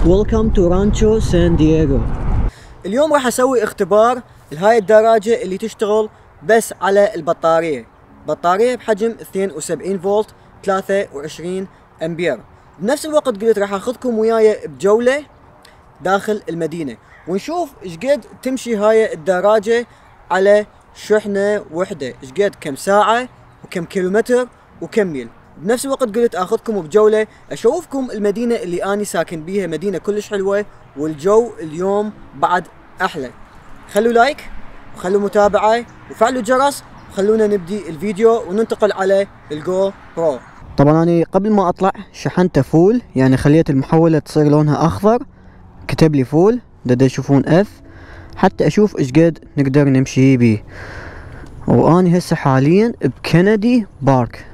Welcome to Rancho San Diego. اليوم راح اسوي اختبار لهاي الدراجة اللي تشتغل بس على البطارية. بطارية بحجم 72 فولت 23 امبير. بنفس الوقت قلت راح اخذكم وياي بجولة داخل المدينة ونشوف ايش قد تمشي هاي الدراجة على شحنة وحدة، ايش قد كم ساعة وكم كيلومتر وكم ميل. بنفس الوقت قلت اخذكم بجولة اشوفكم المدينة اللي اني ساكن بيها، مدينة كلش حلوة والجو اليوم بعد احلى. خلوا لايك وخلوا متابعة وفعلوا الجرس وخلونا نبدي الفيديو وننتقل على الجو برو. طبعا انا قبل ما اطلع شحنته فول، يعني خليت المحولة تصير لونها اخضر، كتب لي فول، دا يشوفون اف حتى اشوف ايش قد نقدر نمشي بيه. واني هسه حاليا بكندي بارك.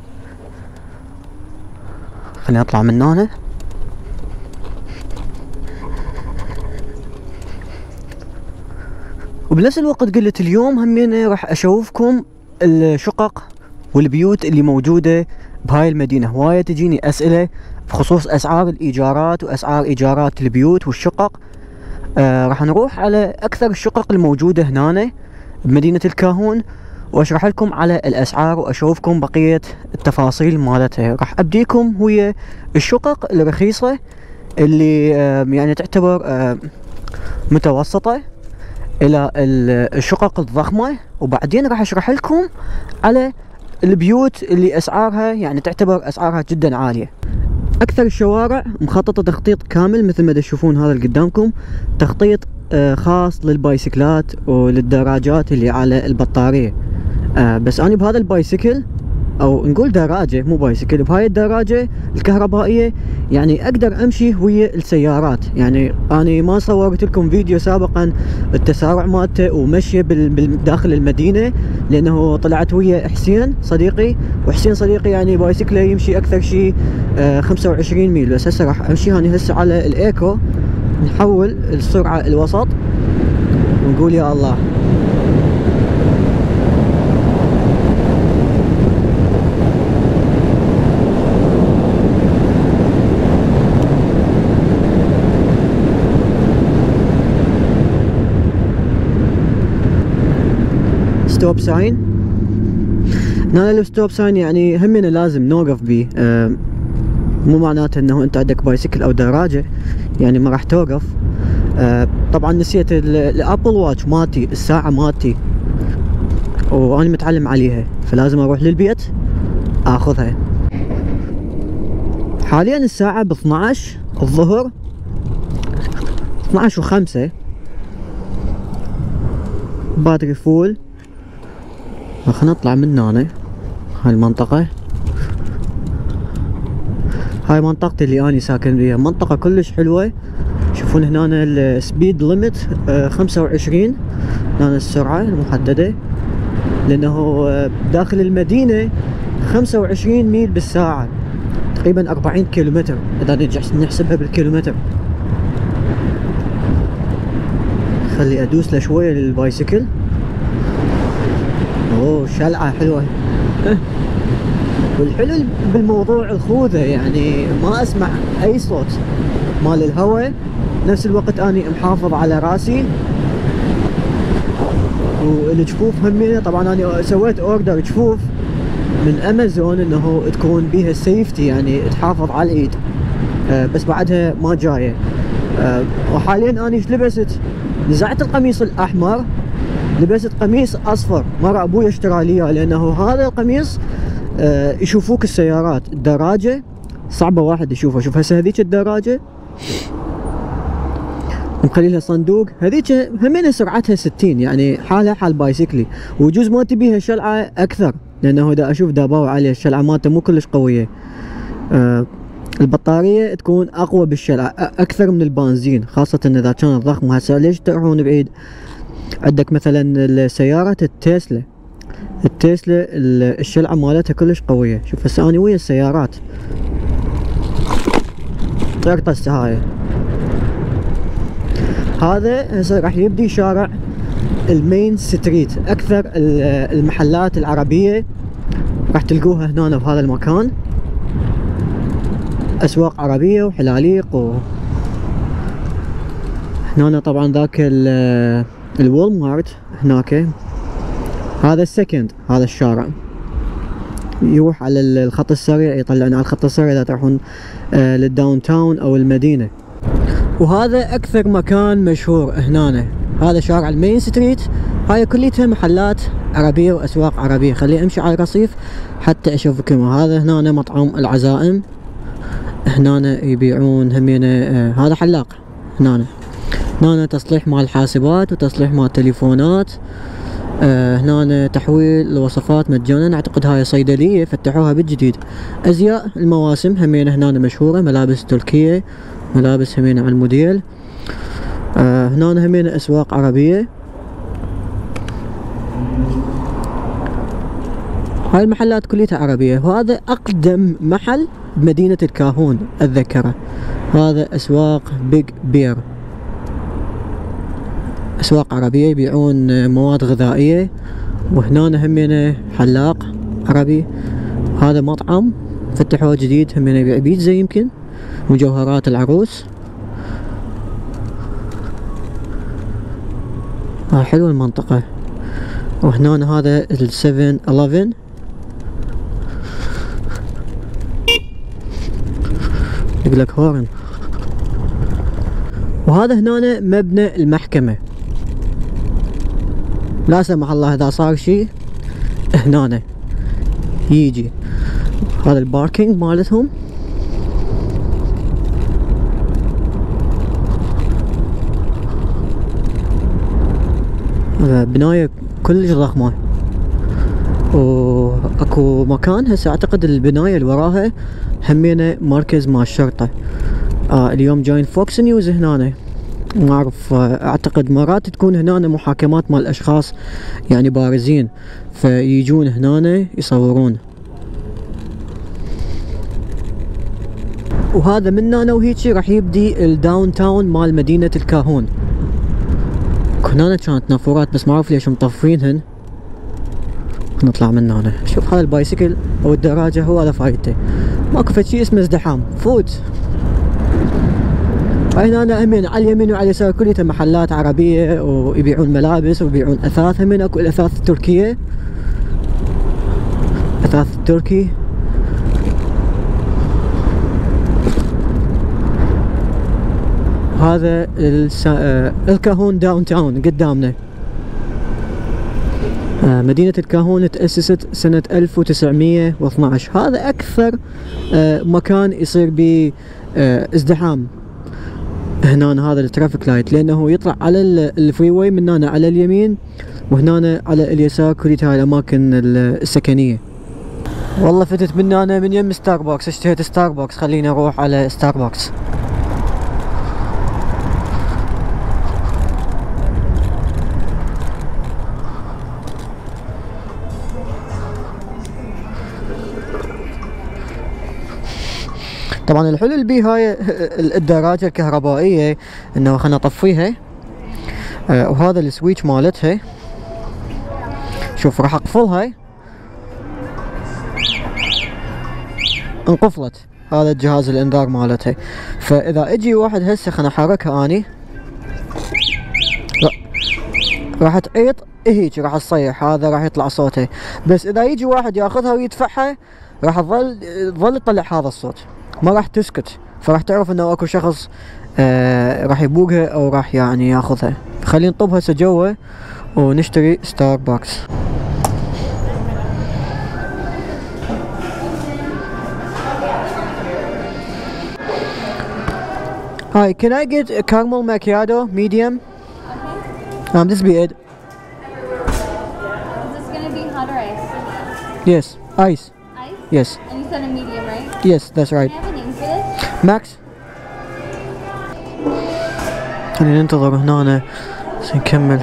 خليني اطلع من هنا. وبنفس الوقت قلت اليوم همينه راح اشوفكم الشقق والبيوت اللي موجودة بهاي المدينة. هواية تجيني اسئلة بخصوص اسعار الايجارات واسعار ايجارات البيوت والشقق. راح نروح على اكثر الشقق الموجودة هنا بمدينة الكاهون واشرح لكم على الاسعار واشوفكم بقية التفاصيل مالتها. راح ابديكم ويا الشقق الرخيصة اللي يعني تعتبر متوسطة الى الشقق الضخمة، وبعدين راح اشرح لكم على البيوت اللي اسعارها يعني تعتبر اسعارها جدا عالية. اكثر الشوارع مخططة تخطيط كامل مثل ما تشوفون هذا اللي قدامكم، تخطيط خاص للبايسكلات وللدراجات اللي على البطارية. بس انا بهذا البايسكل او نقول دراجة مو بايسكل، بهاي الدراجة الكهربائية يعني اقدر امشي ويا السيارات. يعني انا ما صورت لكم فيديو سابقا التسارع مالته ومشي داخل المدينة، لانه طلعت ويا حسين صديقي، وحسين صديقي يعني بايسكله يمشي اكثر شيء 25 ميل. بس هسه راح امشي هاني هسه على الايكو، نحول السرعة الوسط ونقول يا الله. ستوب ساين. هنا الستوب ساين يعني همنا لازم نوقف بيه، مو معناته انه انت عندك بايسكل او دراجة يعني ما راح توقف. طبعا نسيت الابل واتش مالتي، الساعة مالتي، وانا متعلم عليها فلازم اروح للبيت اخذها. حاليا الساعة ب 12 الظهر، 12 و5. باتري فول. خلينا نطلع من هنا. هاي المنطقة، هاي منطقتي اللي اني ساكن بيها، منطقة كلش حلوة. شوفون هنا السبيد ليميت 25، هنا السرعة المحددة، لانه داخل المدينة 25 ميل بالساعة، تقريبا 40 كيلومتر اذا نحسبها بالكيلومتر. خلي ادوس له شوية للبايسكل. اوه شلعة حلوة. والحلو بالموضوع الخوذة، يعني ما اسمع اي صوت مال الهواء، نفس الوقت اني محافظ على راسي. والجفوف همينه طبعا انا سويت اوردر جفوف من امازون انه تكون بيها سيفتي، يعني تحافظ على الايد، بس بعدها ما جايه. وحاليا انا ايش لبست؟ نزعت القميص الاحمر، لبست قميص اصفر. مرة ابوي اشترى لي اياه، لانه هذا القميص يشوفوك السيارات. الدراجة صعبة واحد يشوفها. شوف هسه هذيك الدراجة مخلي لها صندوق، هذيك همينه سرعتها 60، يعني حالها حال بايسكلي. ويجوز ما تبيها شلعة اكثر، لانه اذا اشوف داباوي عليه الشلعة مالته مو كلش قوية. البطارية تكون اقوى بالشلعة اكثر من البنزين، خاصة اذا كانت ضخمة. هسه ليش تروحون بعيد؟ عندك مثلا سيارة التسلا، التسلا الشلعة مالتها كلش قوية. شوف هسه اني ويا السيارات طرطست هاي. هذا هسه راح يبدي شارع المين ستريت. اكثر المحلات العربية راح تلقوها هنا بهذا المكان، اسواق عربية وحلاليق هنا طبعا ذاك الوول مارت هناك، هذا السكند، هذا الشارع يروح على الخط السريع، يطلعنا على الخط السريع اذا تروحون للداون تاون او المدينة. وهذا اكثر مكان مشهور هنا، هذا شارع المين ستريت، هاي كليتها محلات عربية واسواق عربية. خليني امشي على الرصيف حتى اشوفكم. هذا هنا مطعم العزائم، هنا يبيعون همينة هذا حلاق، هنا تصليح مال حاسبات وتصليح مال تليفونات، هنا تحويل الوصفات مجانا. اعتقد هاي صيدلية فتحوها بالجديد. ازياء المواسم همينة هنا مشهورة، ملابس تركية، ملابس همينة على الموديل. هنا همينة اسواق عربية. هاي المحلات كليتها عربية. وهذا اقدم محل بمدينة الكاهون اتذكره، هذا اسواق بيج بير، اسواق عربية يبيعون مواد غذائية. وهنا همينة حلاق عربي. هذا مطعم فتحوه جديد همينة يبيع بيتزا يمكن، مجوهرات العروس. حلوة المنطقة. وهنا هذا ال7-11 يقولك هورن. وهذا هنا مبنى المحكمة، لا سمح الله اذا صار شيء هنا يجي. هذا الباركينج مالتهم. بناية كلش ضخمة. واكو مكان هسه اعتقد البناية اللي وراها همينة مركز مال الشرطة. اليوم جاين فوكس نيوز هنا، ما اعرف، اعتقد مرات تكون هنا محاكمات مال اشخاص يعني بارزين، فيجون هنا يصورون. وهذا من هنا وهيجي راح يبدي الداون تاون مال مدينة الكاهون. هنا كانت نافورات بس ما اعرف ليش مطفينهن. نطلع من هنا. شوف هذا البايسكل او الدراجة، هو هذا فايدته، ماكو فد شي اسمه ازدحام، فوت. هنا همين على اليمين وعلى اليسار كلها محلات عربية ويبيعون ملابس ويبيعون اثاث. همين اكو الاثاث التركية، اثاث التركي. هذا الكاهون داون تاون قدامنا. مدينة الكاهون تأسست سنة 1912. هذا أكثر مكان يصير به ازدحام هنا، هذا الترافيك لايت، لأنه يطلع على الفري واي من هنا على اليمين، وهنا على اليسار كلها هاي الأماكن السكنية. والله فتت من هنا من يم ستاربكس، اشتهيت ستاربكس، خليني أروح على ستاربكس. طبعا الحلو اللي بيه هاي الدراجة الكهربائية انه خلنا اطفيها، وهذا السويتش مالتها، شوف راح اقفلها انقفلت، هذا الجهاز الانذار مالتها. فاذا اجي واحد هسه خلنا احركها اني راح تعيط هيك، راح تصيح، هذا راح يطلع صوته. بس اذا يجي واحد ياخذها ويدفعها راح تظل تطلع هذا الصوت، ما راح تسكت، فراح تعرف انه اكو شخص راح يبوقها او راح يعني ياخذها. خلينا نطب هسه جوا ونشتري ستاربكس. Hi, can I get a caramel macchiato, medium? This be it. Is this gonna be hot or ice? Yes, ice. Ice? Yes. And you said a medium, right? Yes, that's right. Can I have a name for this? Max. خلينا ننتظر هنا نكمل.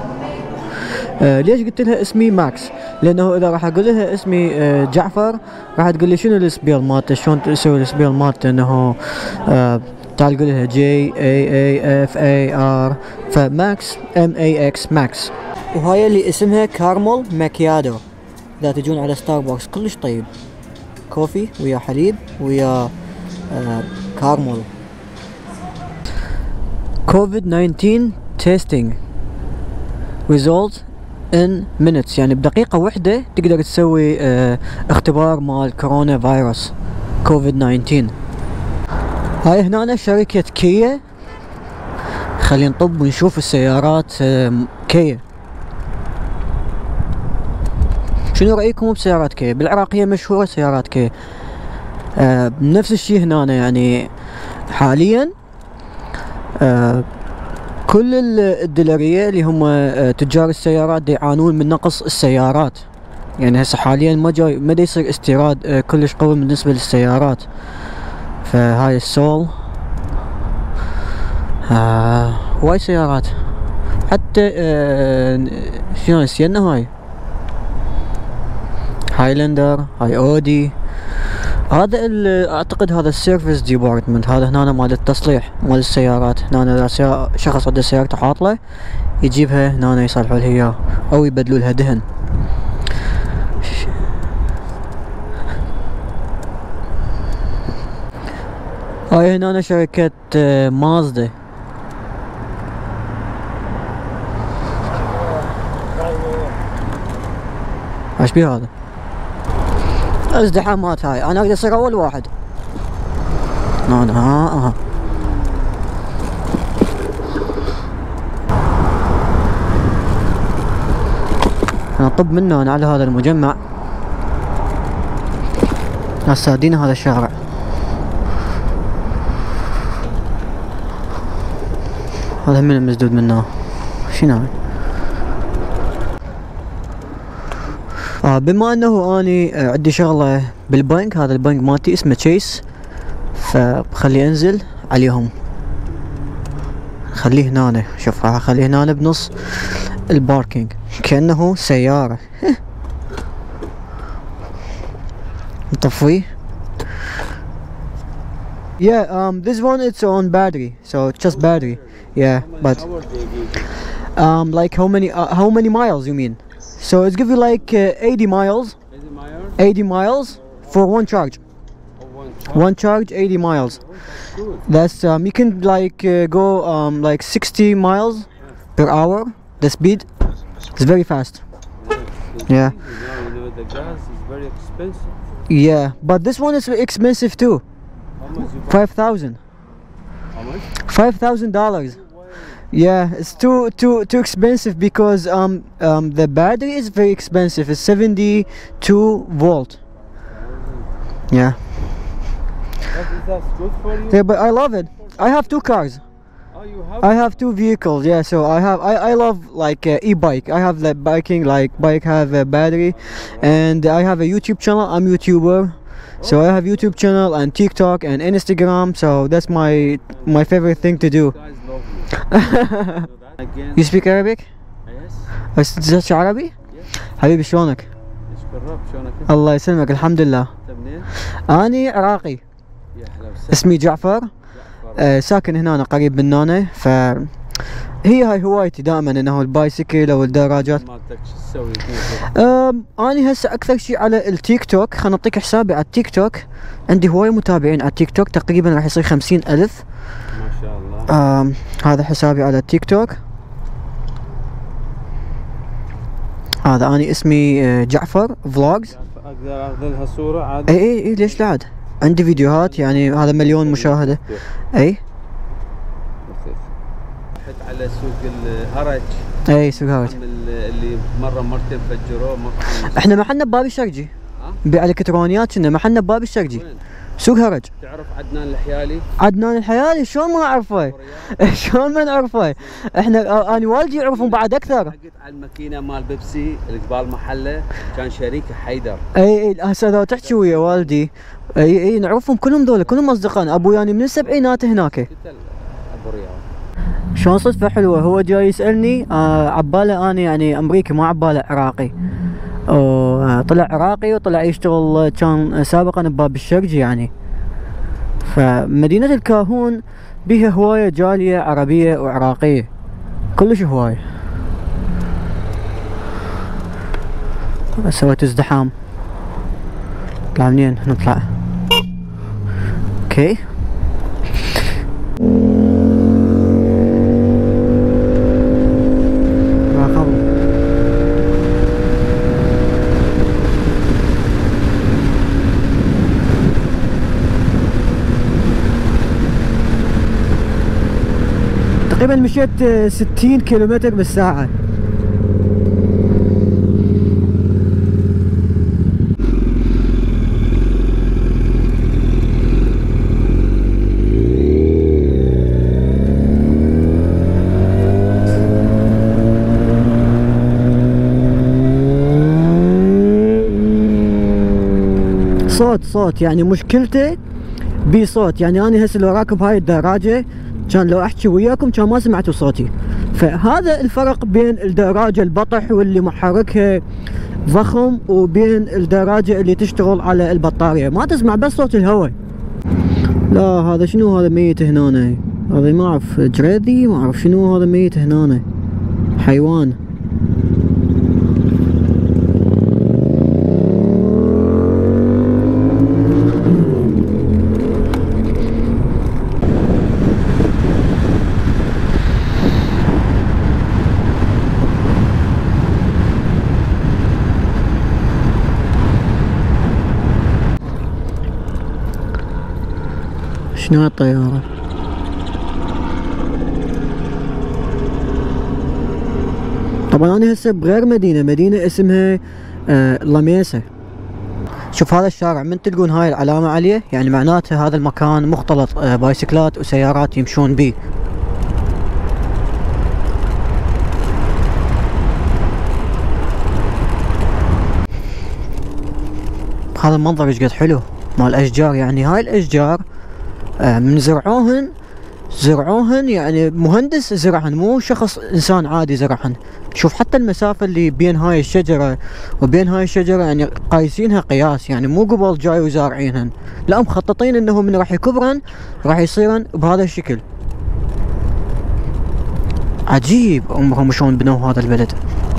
ليش قلت لها اسمي ماكس؟ لانه اذا راح اقول لها اسمي جعفر راح تقول لي شنو السبيل مالته، شلون تسوي السبيل مالته، انه تعال قول لها JAAFAR، فماكس MAX ماكس. وهاي اللي اسمها كارمل ماكيادو. اذا تجون على ستاربكس كلش طيب، كوفي ويا حليب ويا كارمل. COVID-19 testing result in minutes، يعني بدقيقة واحدة تقدر تسوي اختبار مال كورونا فيروس COVID-19. هاي هنا شركة كيا. خلينا نطب ونشوف السيارات كيا. شنو رأيكم بسيارات كيا؟ بالعراقية مشهورة سيارات كيا. نفس الشي هنا، يعني حاليا كل الدلرية اللي هم تجار السيارات دي يعانون من نقص السيارات. يعني هسه حاليا ما دا يصير استيراد كلش قوي بالنسبة للسيارات. فهاي السول وايد سيارات، حتى شنو نسينا هاي هايلاندر، هاي اودي. هذا اعتقد هذا السيرفيس ديبارتمنت، هذا هنا مال التصليح مال السيارات. هنا شخص عنده سيارته عاطله يجيبها هنا يصلحوا لها اياه او يبدلوا لها دهن. هاي هنا شركة مازدا. ايش بيه هذا؟ الازدحامات هاي انا اقدر اصير اول واحد. انا اطب منه انا على هذا المجمع. ناس سادين هذا الشارع. هذا من المسدود منه. شنو هاي؟ بما انه اني عندي شغله بالبنك، هذا البنك مالتي اسمه تشيس، فخلي انزل عليهم. خليه هنا، شوف راح اخليه هنا بنص الباركينج كأنه سيارة. نطفيه. Yeah, this one it's on battery, so it's just battery. Yeah, but like how many miles you mean? So it's give you like 80 miles. 80 miles for one charge. One charge 80 miles. That's you can like go like 60 miles per hour. The speed is very fast. Yeah. The gas is very expensive. Yeah, but this one is expensive too. How much you 5,000. How much? $5,000. Yeah, it's too expensive because the battery is very expensive. It's 72 volt. Yeah. That's good for you. Yeah, but I love it. I have two cars. Oh, you have. I have two vehicles. Yeah, so I love like e-bike. I have the biking, like bike have a battery, and I have a YouTube channel. I'm YouTuber, so I have YouTube channel and TikTok and Instagram. So that's my favorite thing to do. Guys love you. Again. You speak Arabic? Yes. تزش عربي؟ Yes. حبيبي شلونك؟ اشكر رب، شلونك انت؟ الله يسلمك، الحمد لله. انت منين؟ اني عراقي. يا هلا وسهلا. اسمي جعفر. ساكن هنا قريب من هنا. هاي هوايتي دائما انه البايسكل او الدراجات. مالتك شو تسوي؟ اني هسه اكثر شيء على التيك توك. خلنا نعطيك حسابي على التيك توك. عندي هواي متابعين على التيك توك، تقريبا راح يصير 50,000. ما شاء الله. هذا حسابي على التيك توك. هذا اني اسمي جعفر فلوجز. اقدر اخذ لها صورة عادي؟ اي ليش لا عاد. عندي فيديوهات يعني هذا مليون مشاهدة. اي رحت على سوق الهرج. اي سوق هرج. اللي مرة مرتين فجروه مطعم. احنا محلنا بباب الشرجي. بيع الكترونيات. كنا محلنا بباب الشرجي. وين؟ سوق هرج. تعرف عدنان الحيالي؟ عدنان الحيالي شلون ما اعرفه؟ شلون ما نعرفه؟ احنا انا والدي يعرفون بعد اكثر. حقت على الماكينة مال بيبسي اللي قبال محله، كان شريكه حيدر. اي هسه لو تحكي ويا والدي اي نعرفهم كلهم، دول كلهم اصدقائنا. ابوي يعني من السبعينات هناك. قلت له ابو رياض. شلون صدفة حلوة، هو جاي يسألني عباله انا يعني امريكي، ما عباله عراقي. طلع عراقي وطلع يشتغل كان سابقا بباب الشرجي يعني. فمدينة الكاهون بيها هواية جالية عربية وعراقية، كلش هواية. سويت ازدحام. نطلع منين؟ نطلع اوكي. تقريبا مشيت 60 كيلومتر بالساعة. صوت يعني مشكلته بصوت. يعني انا هسه لو راكب هاي الدراجة كان لو احكي وياكم كان ما سمعتوا صوتي. فهذا الفرق بين الدراجة البطح واللي محركها ضخم وبين الدراجة اللي تشتغل على البطارية، ما تسمع بس صوت الهواء. لا هذا شنو هذا ميت هنا؟ هذا ما اعرف جريدي، ما اعرف شنو هذا ميت هنا، حيوان. شنو هالطيارة؟ طبعا انا هسه بغير مدينة اسمها لاميسا. شوف هذا الشارع من تلقون هاي العلامة عليه يعني معناته هذا المكان مختلط بايسكلات وسيارات يمشون بيه. هذا المنظر ايش قد حلو مال الاشجار. يعني هاي الاشجار من زرعوهن يعني مهندس زرعهن، مو شخص انسان عادي زرعهن. شوف حتى المسافة اللي بين هاي الشجرة وبين هاي الشجرة يعني قايسينها قياس، يعني مو قبل جاي وزارعينهن، لا مخططين انه من راح يكبرن راح يصيرن بهذا الشكل. عجيب عمرهم شلون بنوا هذا البلد.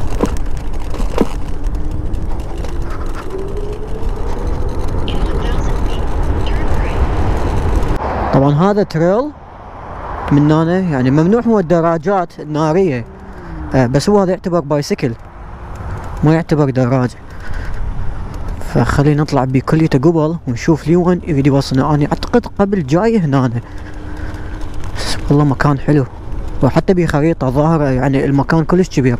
طبعا هذا تريل من هنا، يعني ممنوع هو الدراجات النارية، بس هو هذا يعتبر بايسكل ما يعتبر دراجة. فخلينا نطلع بكليته قبل ونشوف لي وين يريد يوصلنا. انا اعتقد قبل جاي هنا. والله مكان حلو وحتى بخريطة ظاهرة يعني المكان كلش كبير.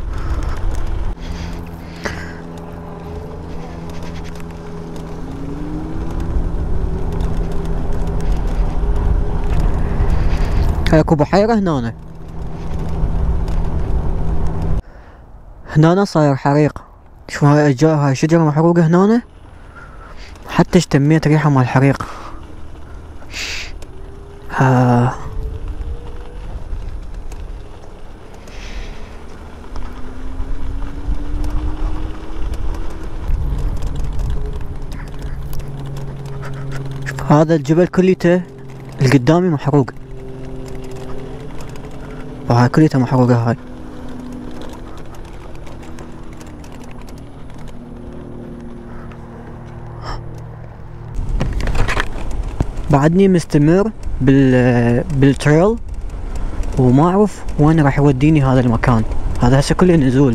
اكو بحيرة هنا صاير حريق. شوف هاي الاشجار، هاي شجرة محروقة هنا، حتى اشتميت ريحة مال الحريق. شوف هذا الجبل كليته القدامي محروق، وهاي كليتها محروقة. هاي بعدني مستمر بالتريل وما اعرف وين راح يوديني هذا المكان. هذا هسه كله نزول.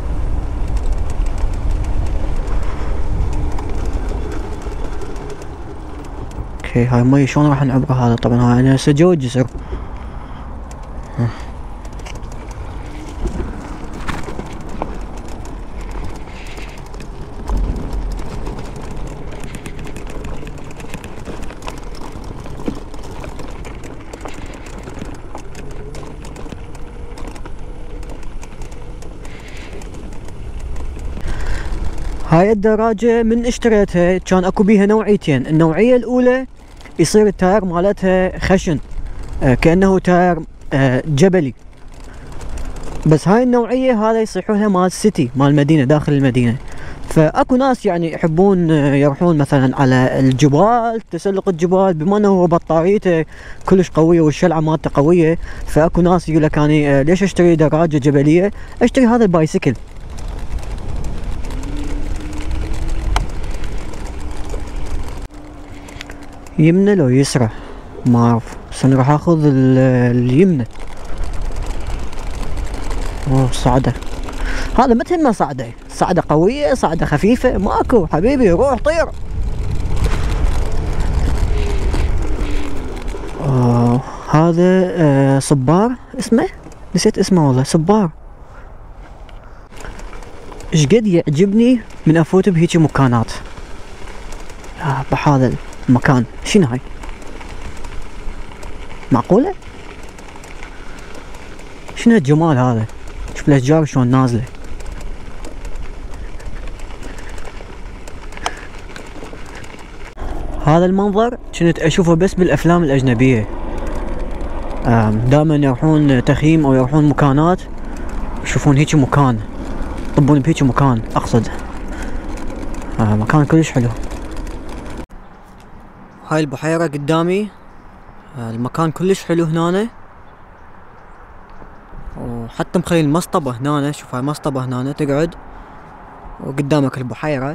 اوكي هاي مي شلون راح نعبر هذا؟ طبعا هاي انا هسه جوا الجسر. هاي الدراجة من اشتريتها كان اكو بيها نوعيتين. النوعية الاولى يصير التاير مالتها خشن كأنه تاير جبلي، بس هاي النوعية هذا يصيحولها مال سيتي، مال المدينة، داخل المدينة. فاكو ناس يعني يحبون يروحون مثلا على الجبال، تسلق الجبال، بما انه هو بطاريته كلش قوية والشلعة مالته قوية، فاكو ناس يقول لك اني ليش اشتري دراجة جبلية؟ اشتري هذا البايسكل. يمنى لو يسرى ما اعرف، بس انا راح اخذ اليمنى. اوه صعدة، هذا ما تهمه صعدة، صعدة قوية صعدة خفيفة ماكو حبيبي، روح طير. هذا صبار اسمه نسيت اسمه والله، صبار. ايش قد يعجبني من افوت بهيجي مكانات بهذا المكان. شنو هاي؟ معقولة؟ شنو الجمال هذا؟ شوف الاشجار شلون نازلة. هذا المنظر كنت اشوفه بس بالافلام الاجنبية. دائما يروحون تخييم او يروحون مكانات يشوفون هيك مكان، يطبون بهيك مكان. اقصد مكان كلش حلو. هاي البحيرة قدامي. المكان كلش حلو هنا، وحتى مخلي المصطبة هنا. شوف هاي مصطبة هنا تقعد وقدامك البحيرة،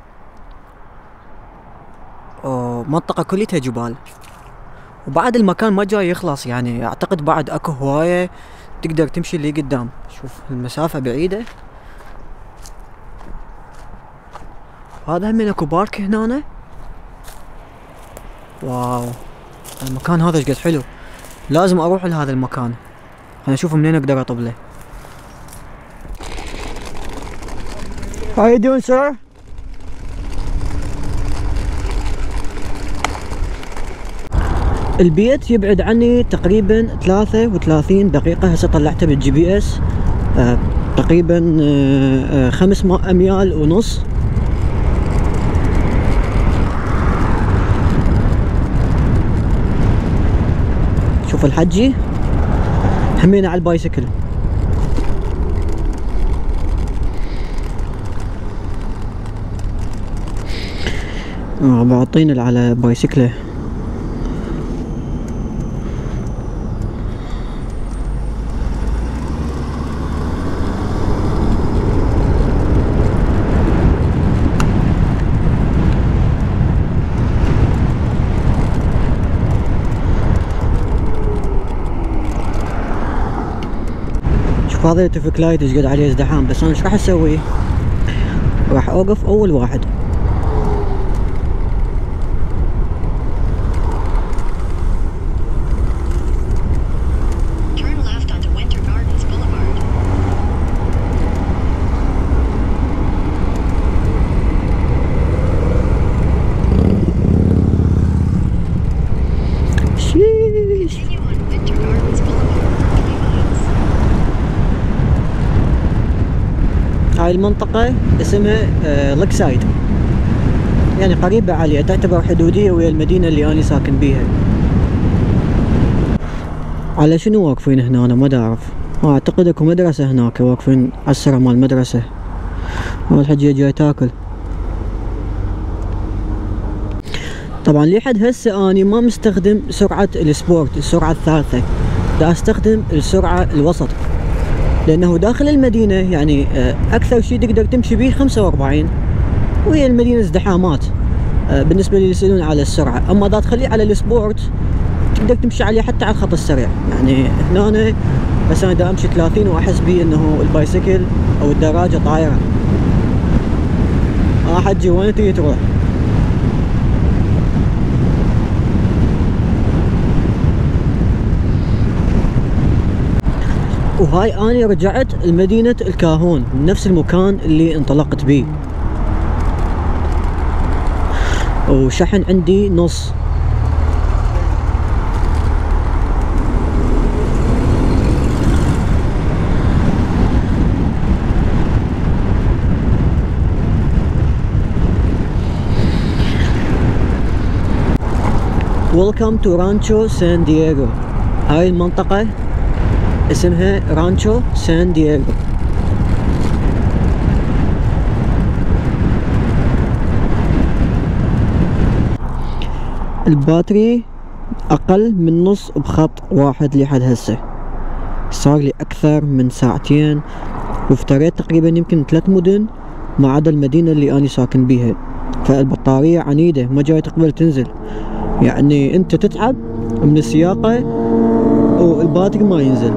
ومنطقة كلها جبال. وبعد المكان ما جاي يخلص، يعني اعتقد بعد اكو هواية تقدر تمشي اللي قدام. شوف المسافة بعيدة. هذا هم اكو بارك هنا. واو المكان هذا ايش قد حلو، لازم اروح لهذا المكان. خلينا نشوف منين اقدر اطب له. How you doing sir? البيت يبعد عني تقريبا 33 دقيقة. هسه طلعته بالجي بي اس. تقريبا 5 أميال ونص. شوف الحجي همين على البايسكل. بعطينا على بايسكله. هذا الترافيك لايت ايش قد عليه ازدحام، بس انا ايش راح اسوي؟ راح اوقف اول واحد. هاي المنطقة اسمها لكسايد، يعني قريبة عليها، تعتبر حدودية ويا المدينة اللي أنا ساكن بيها. على شنو واقفين هنا أنا ما أعرف. أعتقد أكو مدرسة هناك، واقفين عالسرة مال المدرسة. والحجية جاي تاكل. طبعا لحد هسه أنا ما مستخدم سرعة السبورت، السرعة الثالثة. دا أستخدم السرعة الوسط، لأنه داخل المدينة يعني أكثر شيء تقدر تمشي به 45، وهي المدينة ازدحامات بالنسبة اللي يسألون على السرعة. أما إذا تخليه على السبورت تقدر تمشي عليه حتى على الخط السريع. يعني هنا بس أنا دا أمشي 30 وأحس بي إنه البايسكل أو الدراجة طايرة. حجي وين تبي تروح؟ وهاي اني رجعت لمدينة الكاهون من نفس المكان اللي انطلقت بيه، وشحن عندي نص. Welcome to Rancho San Diego. هاي المنطقة اسمها رانشو سان دييغو. الباتري اقل من نص بخط واحد لحد هسه. صار لي اكثر من ساعتين وافتريت تقريبا يمكن 3 مدن ما عدا المدينة اللي اني ساكن بيها. فالبطارية عنيدة ما جاي تقبل تنزل، يعني انت تتعب من السياقة والباتري ما ينزل.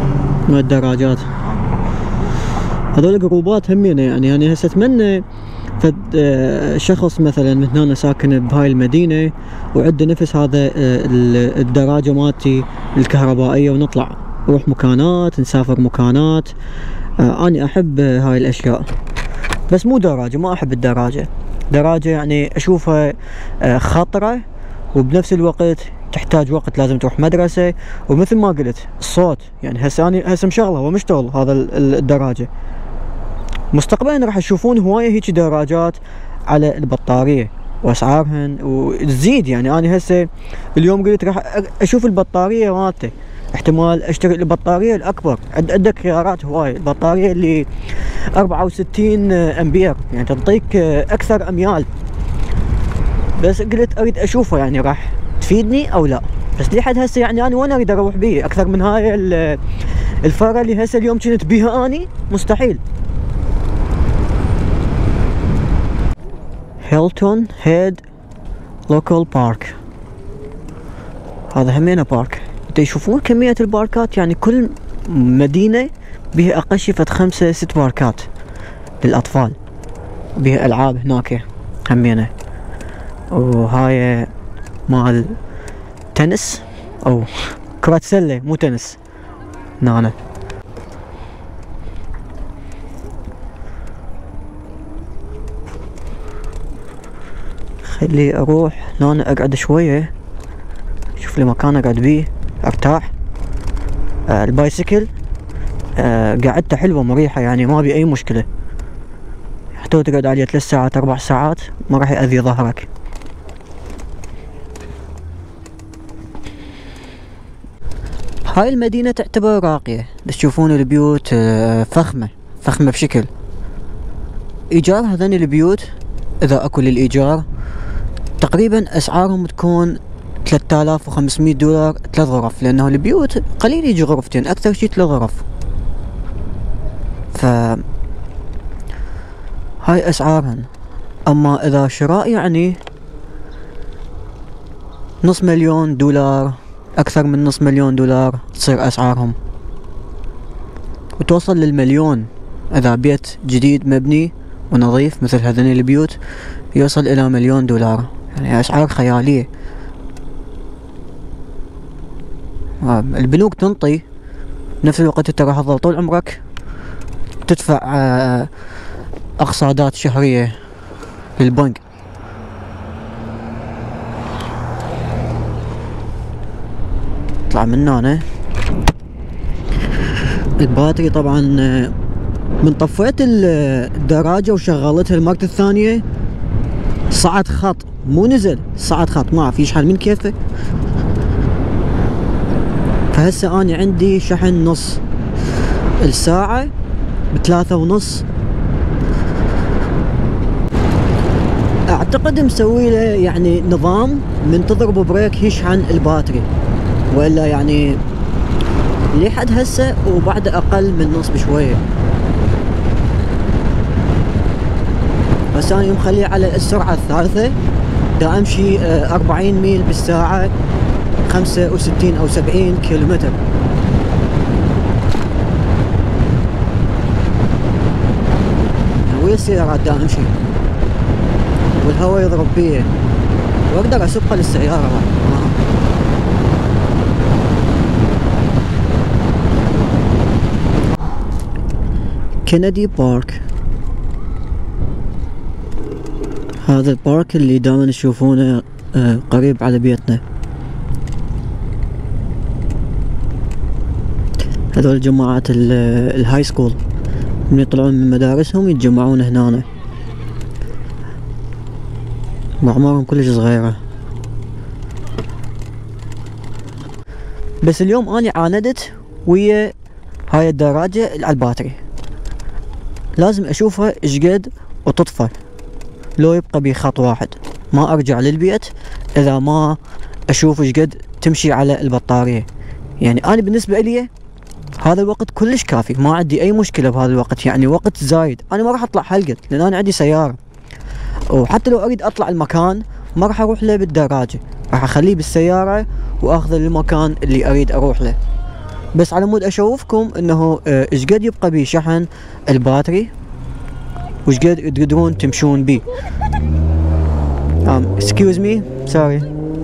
الدراجات هذول جروبات همينه، يعني هسه اتمنى فد شخص مثلا من هنا ساكن بهاي المدينة وعنده نفس هذا الدراجة مالتي الكهربائية، ونطلع نروح مكانات، نسافر مكانات. أنا أحب هاي الأشياء، بس مو دراجة، ما أحب الدراجة. دراجة يعني أشوفها خطرة، وبنفس الوقت تحتاج وقت، لازم تروح مدرسة، ومثل ما قلت الصوت. يعني هسه مشغله ومشتغل هذا الدراجة. مستقبلا راح تشوفون هواية هيك دراجات على البطارية واسعارهن وتزيد. يعني انا هسه اليوم قلت راح اشوف البطارية مالته، احتمال اشتري البطارية الاكبر. عندك خيارات هواية، البطارية اللي 64 امبير يعني تعطيك اكثر اميال. بس قلت اريد اشوفه يعني راح تفيدني او لا. بس لحد هسه يعني انا وين اريد اروح بيه اكثر من هاي الفارة اللي هسه اليوم كنت بيها اني؟ مستحيل. هيلتون هيد لوكال بارك، هذا همينه بارك. تشوفون كمية الباركات، يعني كل مدينة بها اقل شي فد 5 6 باركات للاطفال، بها العاب هناك همينه. وهاي مال تنس او كرة سلة، مو تنس هنا. خلي اروح هنا اقعد شوية، شوف لي مكان اقعد بيه ارتاح. البايسكل قعدته حلوة مريحة، يعني ما بي اي مشكلة. حتى تقعد عليه 3 ساعات 4 ساعات ما راح يأذي ظهرك. هاي المدينة تعتبر راقية، بس تشوفون البيوت فخمة بشكل. ايجار هذين البيوت اذا اكو للايجار تقريبا اسعارهم تكون 3500 دولار 3 غرف، لانه البيوت قليل يجي غرفتين، اكثر شي 3 غرف. ف هاي اسعارهن. اما اذا شراء يعني نص مليون دولار، اكثر من نص مليون دولار تصير اسعارهم، وتوصل للمليون اذا بيت جديد مبني ونظيف مثل هذين البيوت يوصل الى مليون دولار. يعني اسعار خيالية. البنوك تنطي بنفس الوقت انت راح تظل طول عمرك تدفع اقساطات شهرية للبنك. اطلع من هنا. الباتري طبعا من طفيت الدراجة وشغلتها المرة الثانية صعد خط، مو نزل، صعد خط، ما اعرف يشحن من كيفه. فهسه اني عندي شحن نص الساعة ب3.5. اعتقد مسوي له يعني نظام من تضرب بريك يشحن الباتري، والا يعني لحد هسه وبعد اقل من نص بشوية. بس انا مخليه على السرعة الثالثة، دا امشي 40 ميل بالساعة، 65 او 70 كيلومتر. ويا السيارات دا امشي والهواء يضرب بيه واقدر اسوقها للسيارة. كندي بارك، هذا البارك اللي دائما تشوفونه قريب على بيتنا. هذول جماعات الهاي سكول من يطلعون من مدارسهم يتجمعون هنا، وأعمارهم كلش صغيرة. بس اليوم أنا عاندت ويا هاي الدراجة على الباتري، لازم أشوفها إشقد وتطفى، لو يبقى بي خط واحد ما أرجع للبيت إذا ما أشوف إشقد تمشي على البطارية. يعني أنا بالنسبة لي هذا الوقت كلش كافي، ما عندي أي مشكلة بهذا الوقت، يعني وقت زايد. أنا ما راح أطلع حلقة لأن أنا عندي سيارة، وحتى لو أريد أطلع المكان ما راح أروح له بالدراجة، راح أخليه بالسيارة وأخذه للمكان اللي أريد أروح له. بس على مود أشوفكم إنه إيش قد يبقى بي شحن الباتري وش قد تقدرون تمشون بيه. excuse me sorry.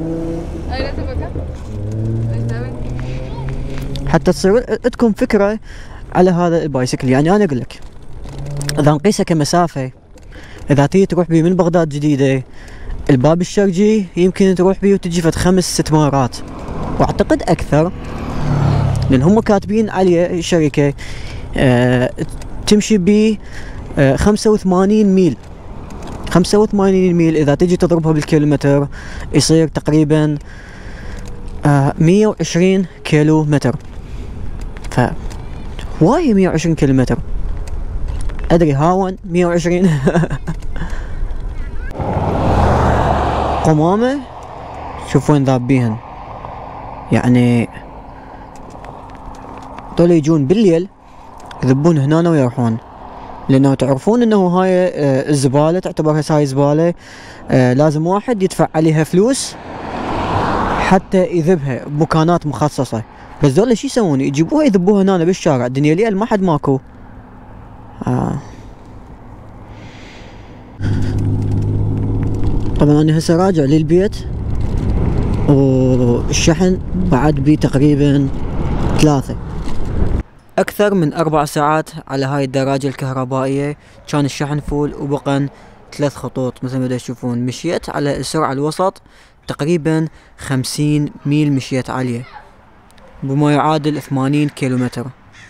حتى تصير عندكم فكرة على هذا البايسكل. يعني انا اقول لك اذا نقيسه كمسافة، اذا تيجي تروح بيه من بغداد جديدة الباب الشرقي يمكن تروح بيه وتجي فد 5-6 مرات، واعتقد اكثر، لان هم كاتبين عليه الشركة تمشي بيه 85 ميل. 85 ميل اذا تجي تضربها بالكيلومتر يصير تقريبا 120 كيلو متر. ف واي 120 كيلو متر، ادري هاون 120 قمامة شوف وين ذابيهن. يعني دول يجون بالليل يذبون هنا ويروحون، لانه تعرفون انه هاي الزبالة تعتبرها هاي زبالة، لازم واحد يدفع عليها فلوس حتى يذبها بمكانات مخصصة. بس دول شي يسوون؟ يجيبوها يذبوها هنا بالشارع. الدنيا ليل ما حد ماكو. طبعا انا هسه راجع للبيت والشحن بعد بي تقريبا 3 اكثر من 4 ساعات على هاي الدراجة الكهربائية. كان الشحن فول وبقن 3 خطوط مثل ما تشوفون. مشيت على السرعة الوسط تقريبا 50 ميل مشيت عليه بما يعادل 80 كيلومتر.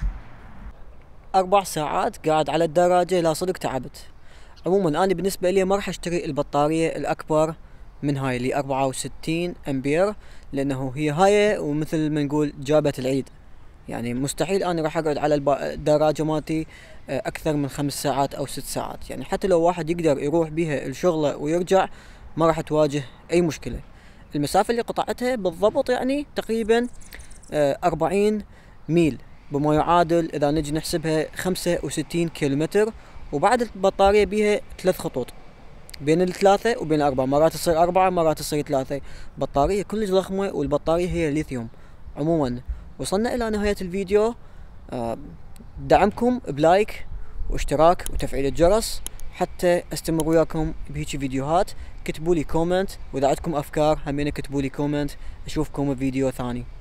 4 ساعات قاعد على الدراجة، لا صدق تعبت. عموما انا بالنسبة لي ما راح اشتري البطارية الاكبر من هاي اللي 64 امبير، لانه هي هاي ومثل ما نقول جابت العيد. يعني مستحيل انا راح اقعد على الدراجة مالتي اكثر من 5 ساعات او 6 ساعات. يعني حتى لو واحد يقدر يروح بيها الشغلة ويرجع ما راح تواجه اي مشكلة. المسافة اللي قطعتها بالضبط يعني تقريبا 40 ميل بما يعادل اذا نجي نحسبها 65 كيلومتر. وبعد البطارية بيها 3 خطوط بين ال3 وبين ال4، مرات تصير 4 مرات تصير 3. بطارية كلش ضخمة والبطارية هي ليثيوم. عموما وصلنا الى نهاية الفيديو. دعمكم بلايك واشتراك وتفعيل الجرس حتى استمر وياكم بهيجي فيديوهات. كتبوا لي كومنت، واذا عندكم افكار همين كتبوا لي كومنت. اشوفكم بفيديو ثاني.